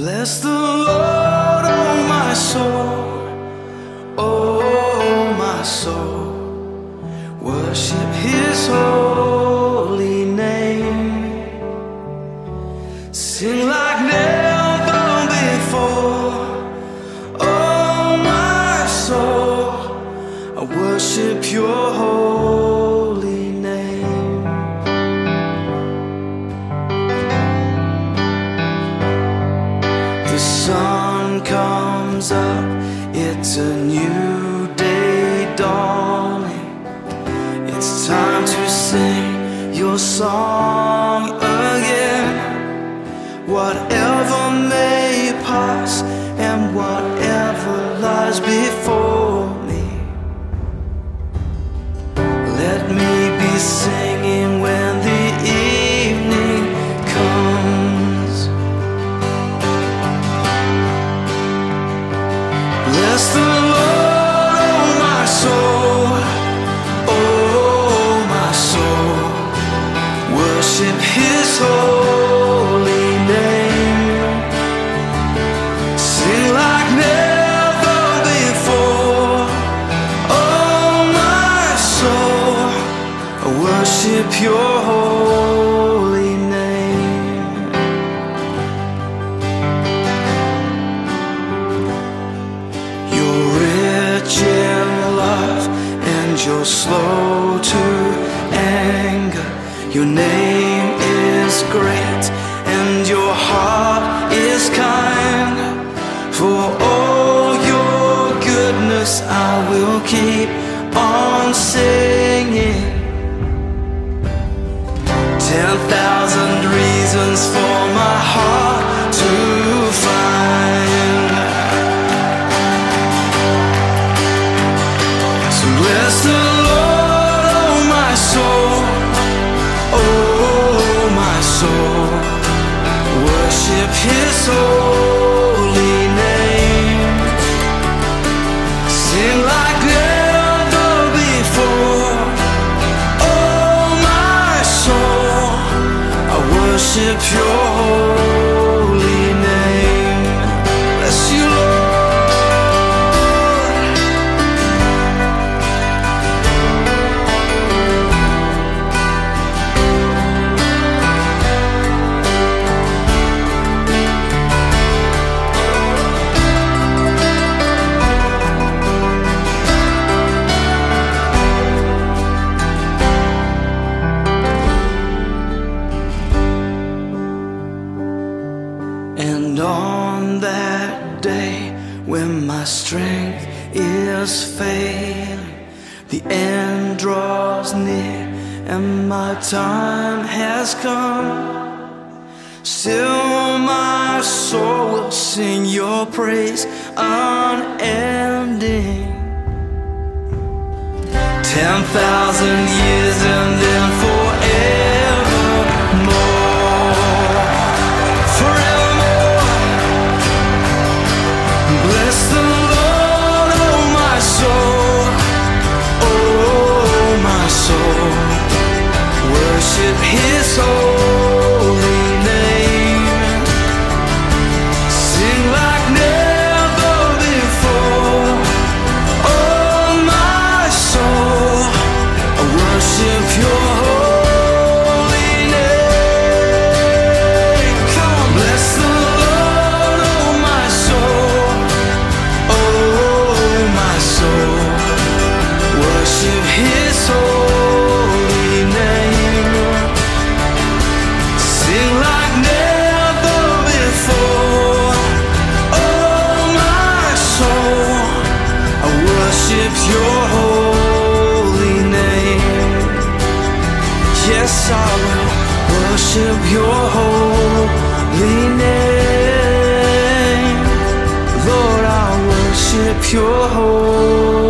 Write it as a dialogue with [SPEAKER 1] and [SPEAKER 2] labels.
[SPEAKER 1] Bless the Lord, oh my soul, oh my soul. Worship His holy name. Sing like never before, oh my soul. I worship Your holy name. The sun comes up, it's a new day dawning. It's time to sing Your song again. Whatever may pass and whatever lies before me, let me be singing when the evening comes. Bless the Lord, oh my soul, oh my soul. Worship His holy name. Sing like never before, oh my soul. I worship Your holy name. You're rich in love and You're slow to anger. Your name is great and Your heart is kind. For all Your goodness I will keep on singing. 10,000 reasons for my heart to find. So bless the Lord, oh my soul, oh my soul. Worship His holy name. Sing like never before, oh my soul. I worship Your holy name. Bless You, Lord. And on that day when my strength is failing, the end draws near and my time has come, still my soul will sing Your praise unending. 10,000 years and then forevermore, forevermore. Bless the Lord, oh my soul, oh my soul. Worship His holy name. Sing like never before, oh my soul. I worship Your holy name. Come on, bless the Lord, oh my soul, oh my soul. Worship His holy name. Sing like never before, oh my soul. I worship Your holy name. Yes, I will worship Your holy name. Lord, I worship Your holy name.